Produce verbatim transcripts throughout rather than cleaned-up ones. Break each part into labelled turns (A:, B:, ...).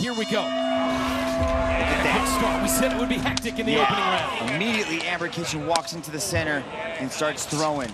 A: here we go. Start. We said it would be hectic in the yeah. opening round.
B: Immediately, Amber Kitchen walks into the center and starts throwing.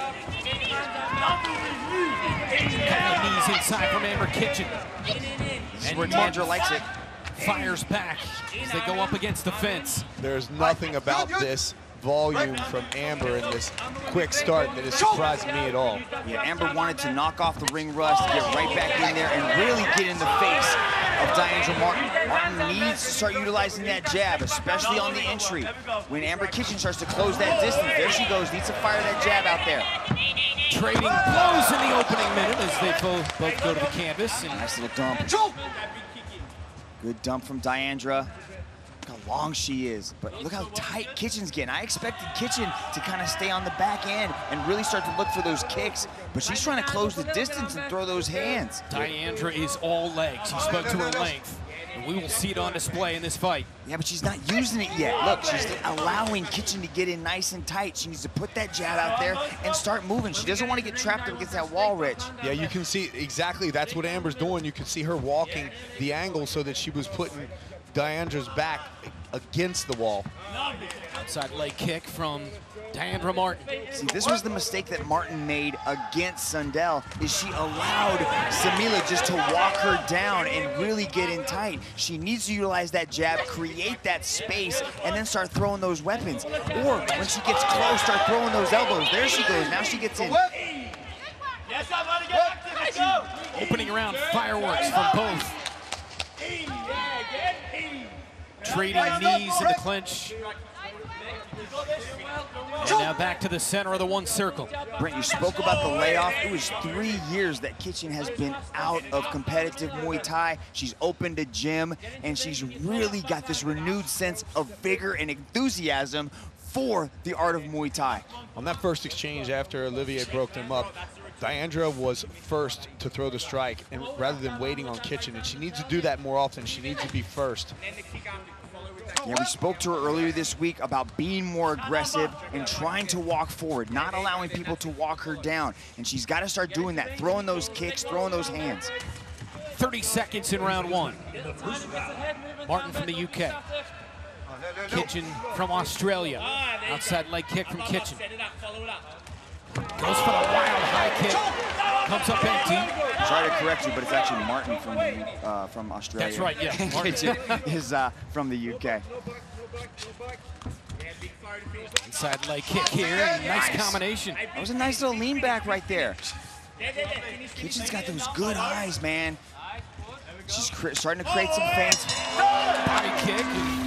A: Knees inside from Amber Kitchen.
B: This is where Diandra likes it.
A: Fires back as they go up against the fence.
C: There's nothing about this volume from Amber in this quick start that is surprising me at all.
B: Yeah, Amber wanted to knock off the ring rust, get right back in there, and really get in the face of Diandra Martin. Martin needs to start utilizing that jab, especially on the entry. When Amber Kitchen starts to close that distance, there she goes, needs to fire that jab out there.
A: Trading blows in the opening minute as they both, both go to the canvas. And
B: nice little dump. Good dump from Diandra. Look how long she is, but look how tight Kitchen's getting. I expected Kitchen to kind of stay on the back end and really start to look for those kicks, but she's trying to close the distance and throw those hands.
A: Diandra is all legs. He spoke to her length, and we will see it on display in this fight.
B: Yeah, but she's not using it yet. Look, she's allowing Kitchen to get in nice and tight. She needs to put that jab out there and start moving. She doesn't want to get trapped up against that wall, Rich.
C: Yeah, you can see exactly that's what Amber's doing. You can see her walking the angle so that she was putting Diandra's back against the wall.
A: Outside leg kick from Diandra Martin.
B: See, this was the mistake that Martin made against Sundell, is she allowed Samila just to walk her down and really get in tight. She needs to utilize that jab, create that space, and then start throwing those weapons. Or when she gets close, start throwing those elbows. There she goes, now she gets in.
A: Opening round fireworks from both. Trading knees in the clinch. And now back to the center of the one circle.
B: Brent, you spoke about the layoff. It was three years that Kitchen has been out of competitive Muay Thai. She's opened a gym, and she's really got this renewed sense of vigor and enthusiasm for the art of Muay Thai.
C: On that first exchange after Olivier broke them up, Diandra was first to throw the strike, and rather than waiting on Kitchen, and she needs to do that more often. She needs to be first.
B: Yeah, we spoke to her earlier this week about being more aggressive and trying to walk forward, not allowing people to walk her down. And she's got to start doing that, throwing those kicks, throwing those hands.
A: thirty seconds in round one. Martin from the U K. Kitchen from Australia. Outside leg kick from Kitchen. Goes for the wild high kick. Comes up empty.
B: Sorry to correct you, but it's actually Martin from uh, from Australia.
A: That's right, yeah.
B: Kitchen is uh, from the U K.
A: Inside leg kick here. Nice, nice combination.
B: That was a nice little lean back right there. Kitchen's got those good eyes, man. She's starting to create some feints.
A: Body kick.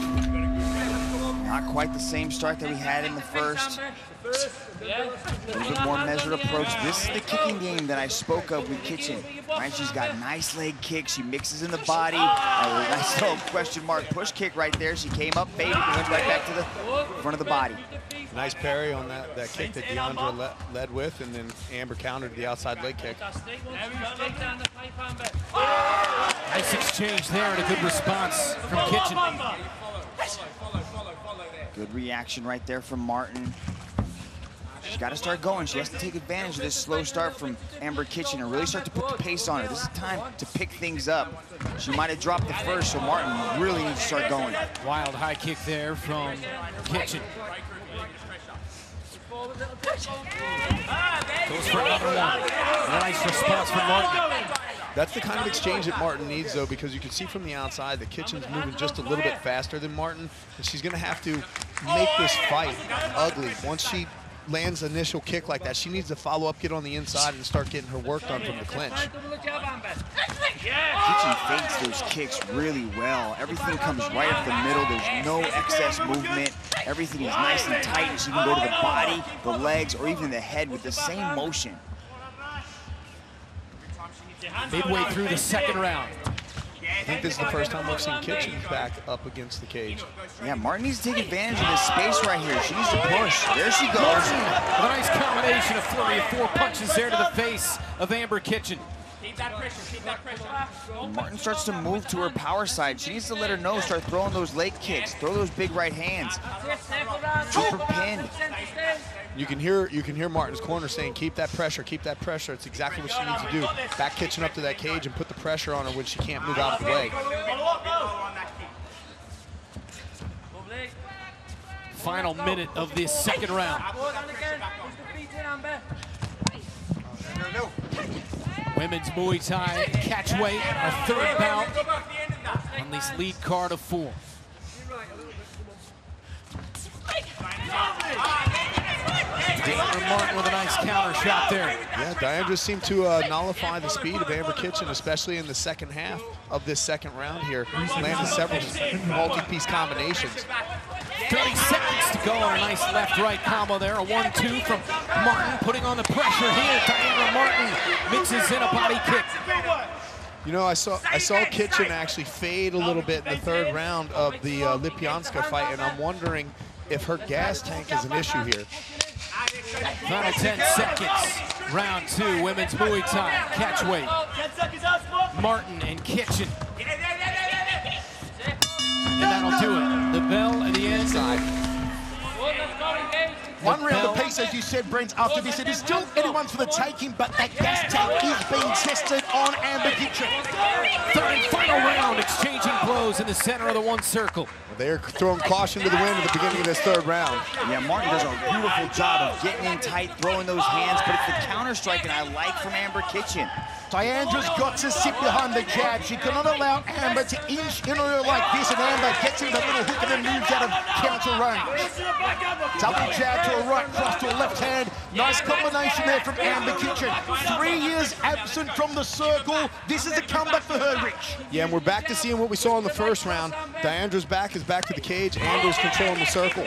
B: Not quite the same start that we had in the first. A little bit more measured approach. This is the kicking game that I spoke of with Kitchen. Right, she's got nice leg kicks. She mixes in the body. A nice little question mark push kick right there. She came up, faded, and went right back to the front of the body.
C: Nice parry on that, that kick that Diandra le led with, and then Amber countered the outside leg kick.
A: Nice exchange there and a good response from Kitchen.
B: Good reaction right there from Martin. She's got to start going. She has to take advantage of this slow start from Amber Kitchen and really start to put the pace on her. This is time to pick things up. She might have dropped the first, so Martin really needs to start going.
A: Wild high kick there from Kitchen. Goes for another one. A nice response from Martin.
C: That's the kind of exchange that Martin needs, though, because you can see from the outside that Kitchen's moving just a little bit faster than Martin, and she's going to have to make this fight ugly. Once she lands an initial kick like that, she needs to follow up, get on the inside, and start getting her work done from the clinch.
B: Kitchen fakes those kicks really well. Everything comes right up the middle. There's no excess movement. Everything is nice and tight, and she can go to the body, the legs, or even the head with the same motion.
A: Midway through the second round.
C: I think this is the first time we've seen Kitchen back up against the cage.
B: Yeah, Martin needs to take advantage of this space right here. She needs to push. There she goes.
A: A nice combination of flurry of four punches there to the face of Amber Kitchen.
D: Keep that pressure, keep that pressure.
B: Martin starts to move to her power side. She needs to let her know, start throwing those leg kicks, throw those big right hands. Keep her pinned.
C: You can hear you can hear Martin's corner saying, keep that pressure, keep that pressure. It's exactly what she needs to do. Back Kitchen up to that cage and put the pressure on her when she can't move out of the way.
A: final minute of this second round. Women's Muay Thai catch weight, our third bout on this lead card of four. Diandra Martin with a nice counter shot there.
C: Yeah, Diandra seemed to uh, nullify the speed of Amber Kitchen, especially in the second half of this second round here. Landed several multi-piece combinations.
A: thirty seconds to go on a nice left-right combo there. A one two from Martin, putting on the pressure here. Diandra Martin mixes in a body kick.
C: You know, I saw I saw Kitchen actually fade a little bit in the third round of the uh, Lipyanska fight, and I'm wondering if her gas tank is an issue here.
A: Final ten seconds. Round two, women's Muay Thai catch weight. Martin and Kitchen. And that'll do it. The bell at the end.
E: One round apiece, as you said, Brent, after this. It is still anyone's for the taking, but that gas tank is being tested on Amber Kitchen.
A: Third and final round, exchanging blows in the center of the one circle.
C: They're throwing caution to the wind at the beginning of this third round.
B: Yeah, Martin does a beautiful job of getting in tight, throwing those hands, but it's the counter striking I like from Amber Kitchen.
E: Diandra's got to sit behind the jab. She cannot allow Amber to inch in on her like this, and Amber gets in the little hook and then moves out of counter range. Double jab to a right, cross to a left hand. Nice combination there from Amber Kitchen. Three years absent from the circle. This is a comeback for her, Rich.
C: Yeah, and we're back to seeing what we saw in the first round. Diandra's back is back to the cage. Amber's controlling the circle.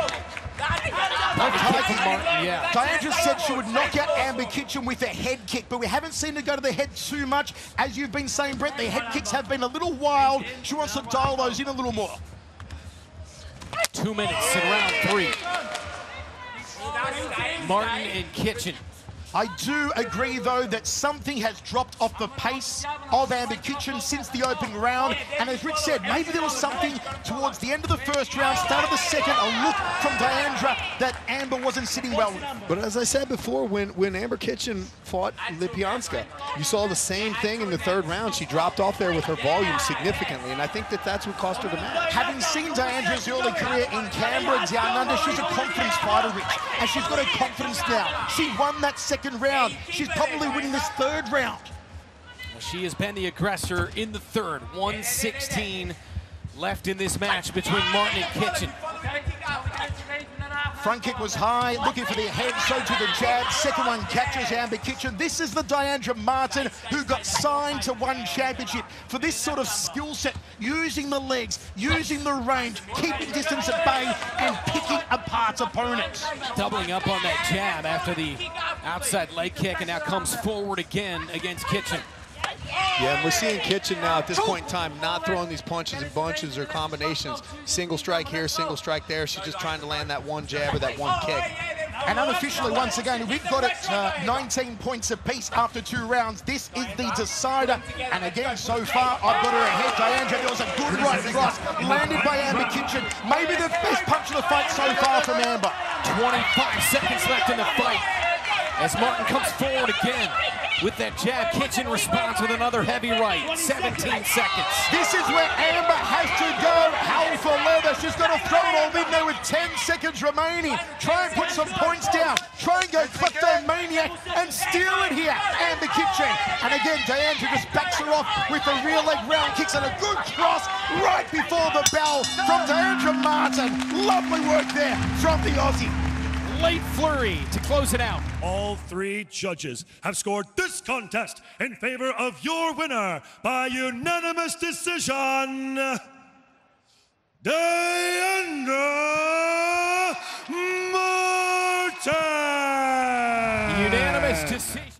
A: Martin, yeah.
E: Diandra said she would knock out Amber Kitchen with a head kick, but we haven't seen her go to the head too much. As you've been saying, Brett, the head kicks have been a little wild. She wants to dial those in a little more.
A: Two minutes in round three. Martin and Kitchen.
E: I do agree, though, that something has dropped off the pace of Amber Kitchen since the opening round. And as Rich said, maybe there was something towards the end of the first round, start of the second, a look from Diandra that Amber wasn't sitting well with.
C: But as I said before, when, when Amber Kitchen fought Lipyanska, you saw the same thing in the third round. She dropped off there with her volume significantly, and I think that that's what cost her the match.
E: Having seen Diandra's early career in Canberra, Down Under, she's a confidence fighter, Rich, and she's got her confidence now. She won that second round. She's probably winning this third round.
A: Well, she has been the aggressor in the third. one sixteen left in this match between Martin and Kitchen.
E: Front kick was high, looking for the head, so to the jab. Second one catches Amber Kitchen. This is the Diandra Martin who got signed to one championship for this sort of skill set, using the legs, using the range, keeping distance at bay, and picking apart opponents.
A: Doubling up on that jab after the outside leg kick, and now comes forward again against Kitchen.
C: Yeah, and we're seeing Kitchen now at this point in time not throwing these punches and bunches or combinations. Single strike here, single strike there. She's just trying to land that one jab or that one kick.
E: And unofficially, once again, we've got it uh, nineteen points apiece after two rounds. This is the decider. And again, so far, I've got her ahead. Diandra, there was a good right cross landed by Amber Kitchen. Maybe the best punch of the fight so far from Amber.
A: twenty-five seconds left in the fight as Martin comes forward again. With that jab, Kitchen responds with another heavy right. seventeen seconds.
E: This is where Amber has to go. Hell for leather. She's got to throw it all in there with ten seconds remaining. Try and put some points down. Try and go kleptomaniac and steal it here. Amber Kitchen. And again, Diandra just backs her off with the rear leg round kicks and a good cross right before the bell from Diandra Martin. Lovely work there from the Aussie.
A: Late flurry to close it out.
F: All three judges have scored this contest in favor of your winner by unanimous decision, Diandra Martin.
A: Unanimous decision.